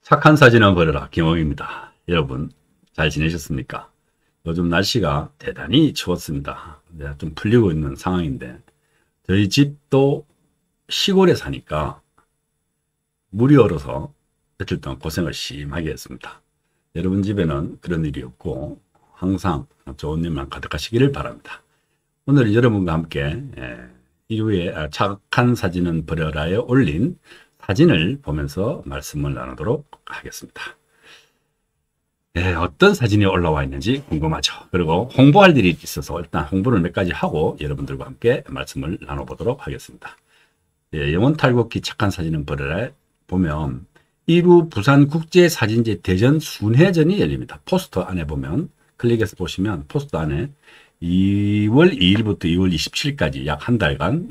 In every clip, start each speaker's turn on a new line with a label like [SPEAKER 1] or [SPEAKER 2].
[SPEAKER 1] 착한 사진은 버려라. 김홍입니다. 여러분 잘 지내셨습니까? 요즘 날씨가 대단히 추웠습니다. 좀 풀리고 있는 상황인데 저희 집도 시골에 사니까 물이 얼어서 며칠 동안 고생을 심하게 했습니다. 여러분 집에는 그런 일이 없고 항상 좋은 일만 가득하시기를 바랍니다. 오늘 여러분과 함께 이후에 착한 사진은 버려라에 올린 사진을 보면서 말씀을 나누도록 하겠습니다. 어떤 사진이 올라와 있는지 궁금하죠. 그리고 홍보할 일이 있어서 일단 홍보를 몇 가지 하고 여러분들과 함께 말씀을 나눠보도록 하겠습니다. 영혼탈곡기 착한 사진은 버려라 보면 1루 부산국제사진제 대전 순회전이 열립니다. 포스터 안에 보면 클릭해서 보시면 포스터 안에 2월 2일부터 2월 27일까지 약 한 달간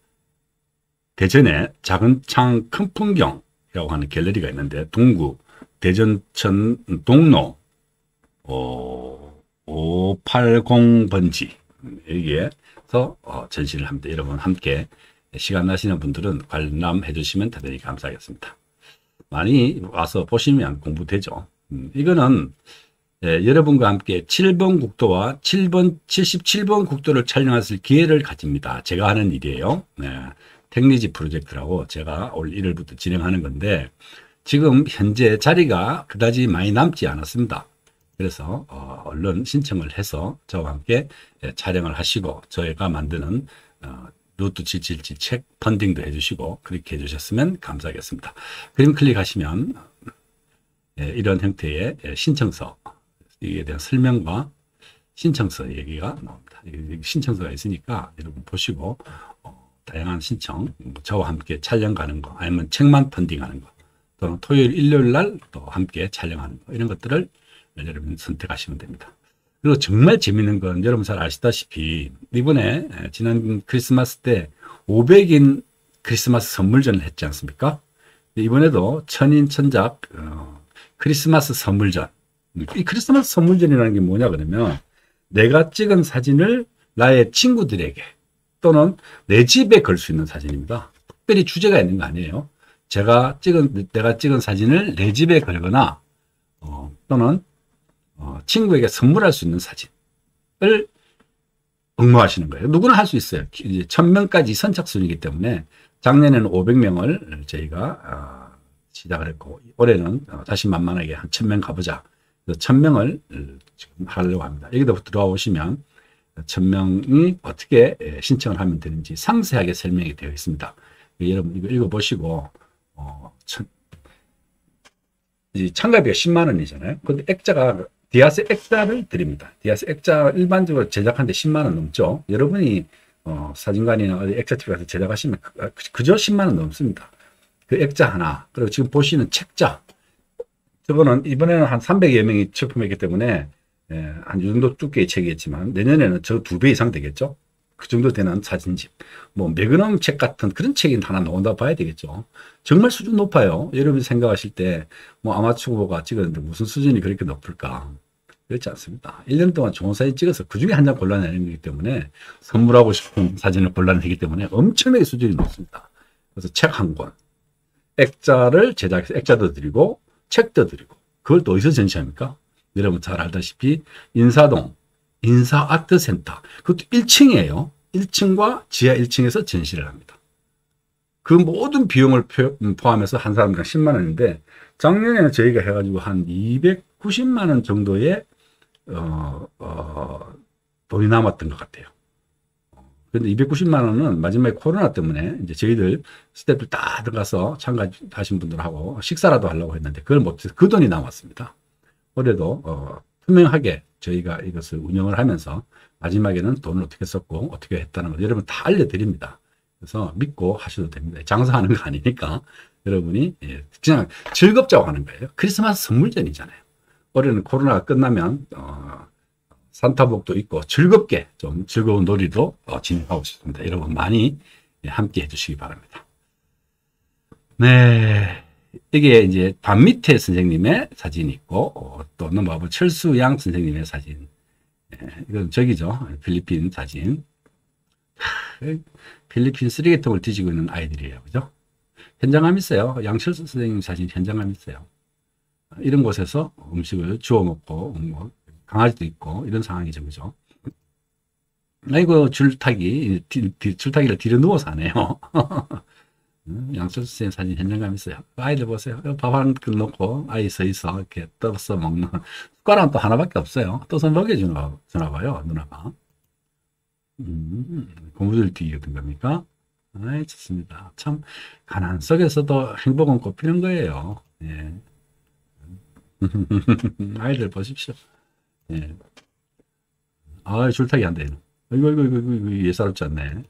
[SPEAKER 1] 대전에 작은 창 큰 풍경이라고 하는 갤러리가 있는데 동구 대전천 동로 580번지 여기에서 전시를 합니다. 여러분 함께 시간 나시는 분들은 관람해 주시면 대단히 감사하겠습니다. 많이 와서 보시면 공부되죠. 이거는 여러분과 함께 7번 국도와 77번 국도를 촬영했을 기회를 가집니다. 제가 하는 일이에요. 택리지 프로젝트라고 제가 올 1월부터 진행하는 건데 지금 현재 자리가 그다지 많이 남지 않았습니다. 그래서 얼른 신청을 해서 저와 함께 촬영을 하시고 저희가 만드는 루트 777 책 펀딩도 해주시고 그렇게 해주셨으면 감사하겠습니다. 그림 클릭하시면 이런 형태의 신청서 이에 대한 설명과 신청서 얘기가 나옵니다. 신청서가 있으니까 여러분 보시고 다양한 신청, 저와 함께 촬영 가는 거, 아니면 책만 펀딩하는 거, 또는 토요일, 일요일 날 또 함께 촬영하는 거, 이런 것들을 여러분 선택하시면 됩니다. 그리고 정말 재밌는 건 여러분 잘 아시다시피 이번에 지난 크리스마스 때 500인 크리스마스 선물전을 했지 않습니까? 이번에도 천인천작 크리스마스 선물전. 이 크리스마스 선물전이라는 게 뭐냐 그러면 내가 찍은 사진을 나의 친구들에게 또는 내 집에 걸 수 있는 사진입니다. 특별히 주제가 있는 거 아니에요. 내가 찍은 사진을 내 집에 걸거나 또는 친구에게 선물할 수 있는 사진을 응모하시는 거예요. 누구나 할 수 있어요. 이제 1000명까지 선착순이기 때문에 작년에는 500명을 저희가 시작을 했고 올해는 자신만만하게 한 1000명 가보자. 1000명을 지금 하려고 합니다. 여기도 들어와 보시면 1000명이 어떻게 신청을 하면 되는지 상세하게 설명이 되어 있습니다. 여러분 이거 읽어보시고 참가비가 10만 원이잖아요. 근데 액자가 디아스 액자를 드립니다. 디아스 액자 일반적으로 제작하는데 10만 원 넘죠. 여러분이 사진관이나 어디 액자집 가서 제작하시면 그저 10만 원 넘습니다. 그 액자 하나 그리고 지금 보시는 책자 저거는 이번에는 한 300여 명이 출품했기 때문에 한 이 정도 두께의 책이겠지만 내년에는 저 2배 이상 되겠죠. 그 정도 되는 사진집 뭐 매그넘 책 같은 그런 책이 하나 나온다 봐야 되겠죠. 정말 수준 높아요. 여러분이 생각하실 때 뭐 아마추어가 찍었는데 무슨 수준이 그렇게 높을까 그렇지 않습니다. 1년 동안 좋은 사진 찍어서 그중에 한 장 골라내는 거기 때문에 선물하고 싶은 사진을 골라내기 때문에 엄청나게 수준이 높습니다. 그래서 책 한 권 액자를 제작해서 액자도 드리고 책도 드리고 그걸 또 어디서 전시합니까? 여러분 잘 알다시피 인사동 인사아트센터 그것도 1층이에요. 1층과 지하 1층에서 전시를 합니다. 그 모든 비용을 포함해서 한 사람당 10만 원인데 작년에는 저희가 해가지고 한 290만 원 정도의 돈이 남았던 것 같아요. 그런데 290만 원은 마지막에 코로나 때문에 이제 저희들 스태프들 다 들어가서 참가하신 분들하고 식사라도 하려고 했는데 그걸 못해서 그 돈이 남았습니다. 올해도 투명하게 저희가 이것을 운영을 하면서 마지막에는 돈을 어떻게 썼고 어떻게 했다는 걸 여러분 다 알려드립니다. 그래서 믿고 하셔도 됩니다. 장사하는 거 아니니까 여러분이 그냥 즐겁자고 하는 거예요. 크리스마스 선물전이잖아요. 올해는 코로나가 끝나면 산타복도 있고 즐겁게 좀 즐거운 놀이도 진행하고 싶습니다. 여러분 많이 함께 해주시기 바랍니다. 네. 이게 이제 반밑에 선생님의 사진이 있고 또 넘어가면 철수양 선생님의 사진. 이건 저기죠. 필리핀 사진. 필리핀 쓰레기통을 뒤지고 있는 아이들이에요. 그죠? 현장감 있어요. 양철수 선생님 사진 현장감 있어요. 이런 곳에서 음식을 주워 먹고 뭐 강아지도 있고 이런 상황이죠, 그죠? 아이고 줄타기를 뒤로 누워서 하네요. 양철수 선생님 사진 현장감 있어요. 아이들 보세요. 밥 한 그릇 놓고 아이 서 있어 이렇게 떠서 먹는 숟가락은 또 하나밖에 없어요. 떠서 먹여주나 봐요, 누나가. 고무줄 튀기 어떤 겁니까? 아이, 좋습니다. 참 가난 속에서도 행복은 꽃피는 거예요. 예. 아이들 보십시오. 예. 아, 줄타기 한대. 이거 예사롭지 않네.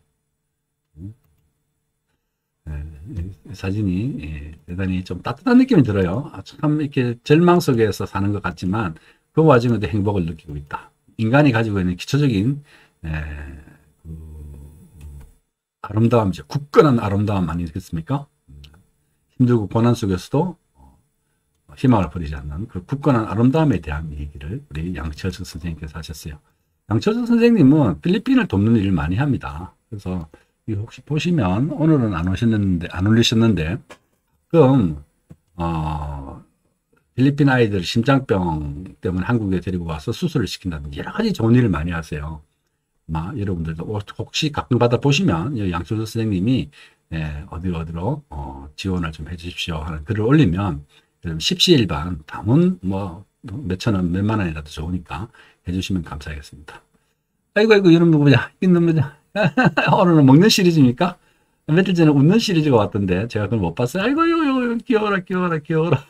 [SPEAKER 1] 예, 사진이 예, 대단히 좀 따뜻한 느낌이 들어요. 아, 참 이렇게 절망 속에서 사는 것 같지만 그 와중에도 행복을 느끼고 있다. 인간이 가지고 있는 기초적인 그 아름다움이죠. 굳건한 아름다움 아니겠습니까? 힘들고 고난 속에서도 희망을 버리지 않는 그 굳건한 아름다움에 대한 얘기를 우리 양철석 선생님께서 하셨어요. 양철석 선생님은 필리핀을 돕는 일을 많이 합니다. 그래서 혹시 보시면 오늘은 안 올리셨는데 가끔 필리핀 아이들 심장병 때문에 한국에 데리고 와서 수술을 시킨다든지 여러 가지 좋은 일을 많이 하세요. 여러분들도 혹시 가끔 받아 보시면 양철석 선생님이 어디로 지원을 좀 해주십시오 하는 글을 올리면 십시일반 담은 뭐 몇천원 몇만 원이라도 좋으니까 해주시면 감사하겠습니다. 아이고 이런 누구냐 이런 누구냐 오늘은 먹는 시리즈입니까? 며칠 전에 웃는 시리즈가 왔던데 제가 그걸 못 봤어요. 아이고 귀여워라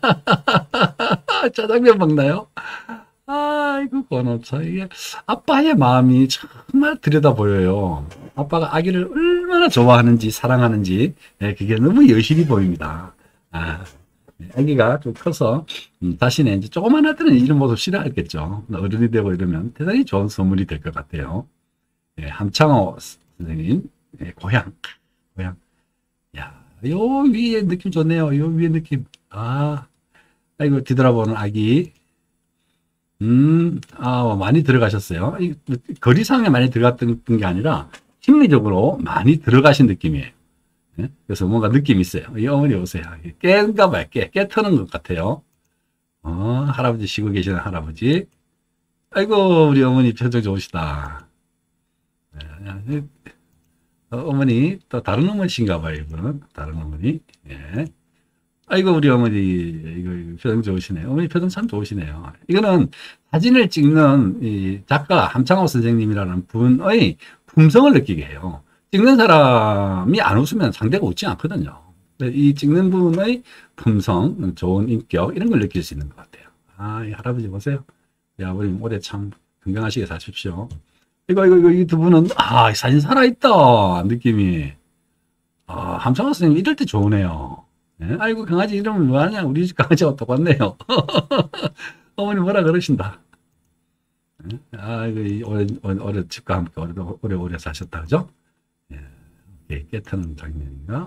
[SPEAKER 1] 짜장면 먹나요? 아이고 고노차 이게 아빠의 마음이 정말 들여다 보여요. 아빠가 아기를 얼마나 좋아하는지 사랑하는지 그게 너무 여실히 보입니다. 아기가 좀 커서 자신의 이제 조그만 때는 이런 모습 싫어했겠죠. 어른이 되고 이러면 대단히 좋은 선물이 될 것 같아요. 예, 함창호 선생님 고향 야, 요 위에 느낌 좋네요. 요 위에 느낌 아이고 뒤돌아보는 아기 많이 들어가셨어요. 거리상에 많이 들어갔던 게 아니라 심리적으로 많이 들어가신 느낌이에요. 네? 그래서 뭔가 느낌이 있어요. 이 어머니 오세요. 깨인가 봐요. 깨트는 것 같아요. 할아버지 쉬고 계시는 할아버지. 아이고 우리 어머니 표정 좋으시다. 어머니 또 다른 어머니신가 봐요. 이분은 다른 어머니. 예. 아이고 우리 어머니 이거 표정 좋으시네요. 어머니 표정 참 좋으시네요. 이거는 사진을 찍는 이 작가 함창호 선생님이라는 분의 품성을 느끼게 해요. 찍는 사람이 안 웃으면 상대가 웃지 않거든요. 이 찍는 분의 품성, 좋은 인격 이런 걸 느낄 수 있는 것 같아요. 이 할아버지 보세요. 이 아버님 올해 참 건강하시게 사십시오. 이거 이 두 분은 사진 살아있다 느낌이. 함창호 선생님 이럴 때 좋으네요. 네? 아이고 강아지 이름은 뭐하냐 우리 집 강아지하고 똑같네요. 어머니 뭐라 그러신다. 네? 이거 오래 집과 함께 오래 사셨다 그죠? 예, 깨트는 장면인가?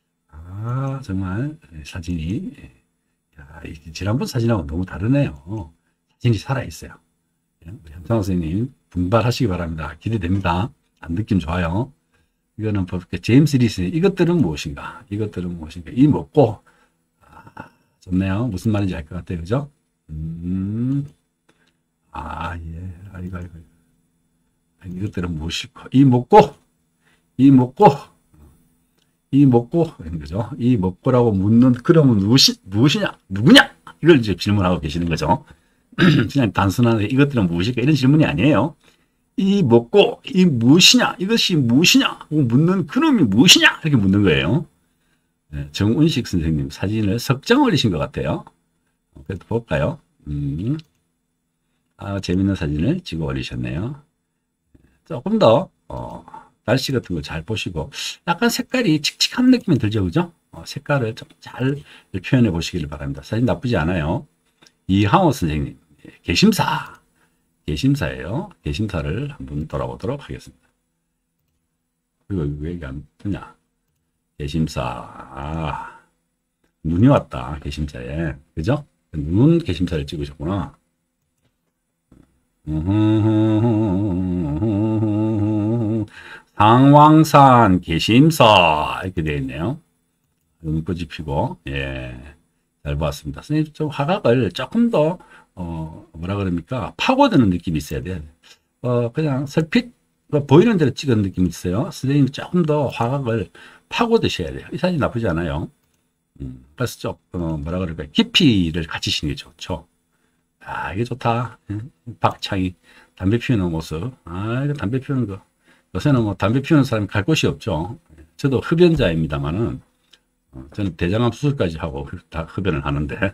[SPEAKER 1] 정말 사진이 지난번 사진하고 너무 다르네요. 사진이 살아있어요. 우리 함창호 선생님 분발하시기 바랍니다. 기대됩니다. 느낌 좋아요. 이거는 볼게요. 제임스 리스 이것들은 무엇인가? 이 먹고 좋네요. 무슨 말인지 알 것 같아요. 그죠? 예. 이것들은 무엇일까? 이 먹고 이런 거죠. 이 먹고라고 묻는 그러면 무엇이냐? 누구냐? 이걸 이제 질문하고 계시는 거죠. 그냥 단순하게 이것들은 무엇일까? 이런 질문이 아니에요. 이 먹고 이 무엇이냐? 이것이 무엇이냐? 묻는 그놈이 무엇이냐? 이렇게 묻는 거예요. 네, 정운식 선생님 사진을 석장 올리신 것 같아요. 그래도 볼까요? 재밌는 사진을 찍어 올리셨네요. 조금 더 날씨 같은 거 잘 보시고 약간 색깔이 칙칙한 느낌이 들죠, 그죠? 색깔을 좀 잘 표현해 보시기를 바랍니다. 사진 나쁘지 않아요. 이항호 선생님 개심사예요. 개심사를 한번 돌아보도록 하겠습니다. 이거 왜 이게 안 뜨냐? 개심사. 눈이 왔다. 개심사에. 그죠? 눈 개심사를 찍으셨구나. 상왕산 개심사 이렇게 되어 있네요. 눈꽃이 피고 예. 잘 보았습니다. 선생님 좀 화각을 조금 더 뭐라 그럽니까? 파고드는 느낌이 있어야 돼요. 그냥 설핏 보이는 대로 찍은 느낌이 있어요. 선생님 조금 더 화각을 파고드셔야 돼요. 이 사진 나쁘지 않아요. 그래서 조금 뭐라 그럴까? 깊이를 갖추시는 게 좋죠. 아, 이게 좋다. 박창희 담배 피우는 모습. 아, 이거 담배 피우는 거. 요새는 뭐 담배 피우는 사람이 갈 곳이 없죠. 저도 흡연자입니다만은 저는 대장암 수술까지 하고 다 흡연을 하는데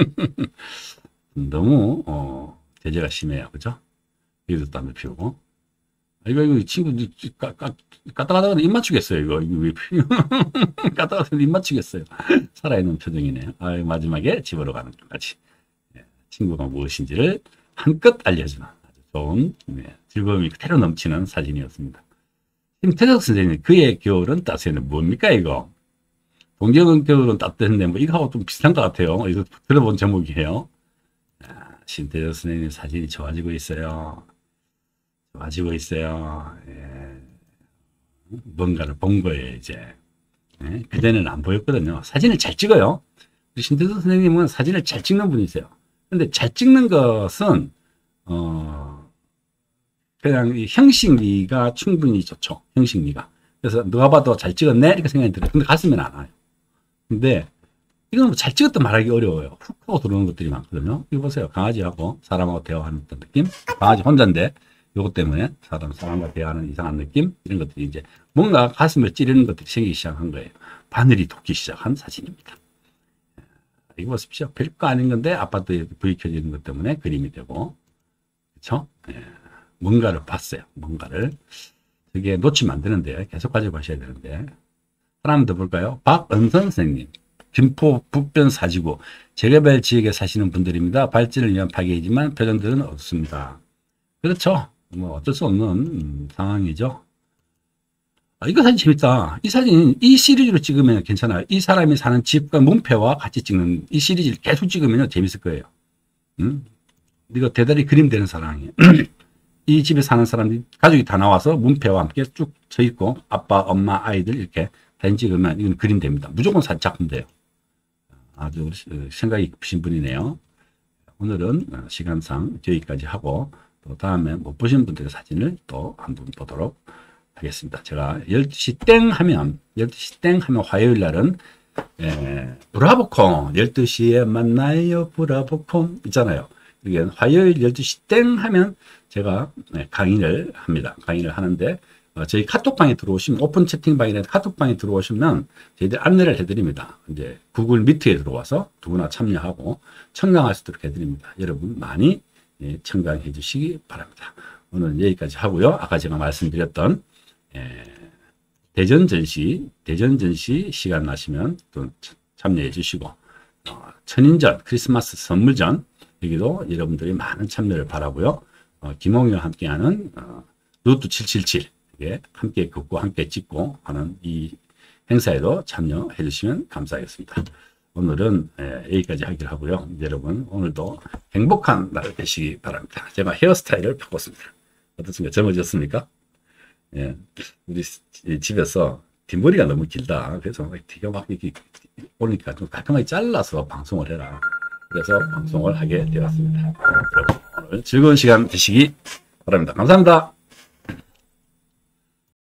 [SPEAKER 1] 너무 제재가 심해요. 그죠? 여기서 담배 피우고. 이거 이 친구 까딱까딱 입 맞추겠어요. 이거 까딱까딱 입 맞추겠어요. 살아있는 표정이네요. 아, 마지막에 집으로 가는 것까지 친구가 무엇인지를 한껏 알려주는 아주 좋은 즐거움이 그대로 넘치는 사진이었습니다. 김태석 선생님, 그의 겨울은 따스했는데 뭡니까 이거? 동경은 겨울은 따뜻했는데 뭐 이거하고 좀 비슷한 것 같아요. 이거 들어본 제목이에요. 신태석 선생님 사진이 좋아지고 있어요. 좋아지고 있어요. 예. 뭔가를 본 거예요 이제. 예. 그전에는 안 보였거든요. 사진을 잘 찍어요. 우리 신태석 선생님은 사진을 잘 찍는 분이세요. 근데 잘 찍는 것은 그냥 이 형식미가 충분히 좋죠. 형식미가. 그래서 누가 봐도 잘 찍었네 이렇게 생각이 들어요. 근데 가슴엔 안 와요. 근데 이건 잘 찍었다 말하기 어려워요. 훅 하고 들어오는 것들이 많거든요. 이거 보세요. 강아지하고 사람하고 대화하는 어떤 느낌. 강아지 혼자인데 요것 때문에 사람과 대화하는 이상한 느낌. 이런 것들이 이제 뭔가 가슴을 찌르는 것들이 생기기 시작한 거예요. 바늘이 돋기 시작한 사진입니다. 이거 보십시오. 별거 아닌 건데 아파트에 불이 켜지는 것 때문에 그림이 되고, 그렇죠? 예. 뭔가를 봤어요. 뭔가를. 그게 놓치면 안 되는데 계속 가지고 가셔야 되는데. 하나 더 볼까요? 박은선 선생님. 김포 북변 사지구 재개발 지역에 사시는 분들입니다. 발전을 위한 파괴이지만 표정들은 없습니다. 그렇죠. 뭐 어쩔 수 없는 상황이죠. 이거 사진 재밌다. 이 사진 이 시리즈로 찍으면 괜찮아요. 이 사람이 사는 집과 문패와 같이 찍는 이 시리즈를 계속 찍으면 재밌을 거예요. 이거 대단히 그림 되는 상황이에요. 이 집에 사는 사람들이 가족이 다 나와서 문패와 함께 쭉 서 있고 아빠, 엄마, 아이들 이렇게 사진 찍으면 이건 그림 됩니다. 무조건 사진 작품 돼요. 아주 생각이 깊으신 분이네요. 오늘은 시간상 여기까지 하고 또 다음에 못 보신 분들의 사진을 또 한번 보도록 하겠습니다. 제가 12시 땡 하면 12시 땡 하면 화요일 날은 브라보콘 12시에 만나요 브라보콘 있잖아요. 이게 화요일 12시 땡 하면 제가 강의를 합니다. 강의를 하는데 저희 카톡방에 들어오시면 오픈 채팅방이나 카톡방에 들어오시면 저희들 안내를 해드립니다. 이제 구글 미트에 들어와서 누구나 참여하고 청강할 수 있도록 해드립니다. 여러분 많이 청강해 주시기 바랍니다. 오늘 여기까지 하고요. 아까 제가 말씀드렸던 대전 전시 시간 나시면 또 참여해 주시고 천인전 크리스마스 선물전 여기도 여러분들이 많은 참여를 바라고요. 김홍희와 함께하는 루트 777 함께 걷고 함께 찍고 하는 이 행사에도 참여해 주시면 감사하겠습니다. 오늘은 여기까지 하기로 하고요. 여러분 오늘도 행복한 날 되시기 바랍니다. 제가 헤어스타일을 바꿨습니다. 어떻습니까? 젊어졌습니까? 예, 우리 집에서 뒷머리가 너무 길다. 그래서 뒤가 막 이렇게 오니까 좀 깔끔하게 잘라서 방송을 해라. 그래서 방송을 하게 되었습니다. 여러분 오늘 즐거운 시간 되시기 바랍니다. 감사합니다.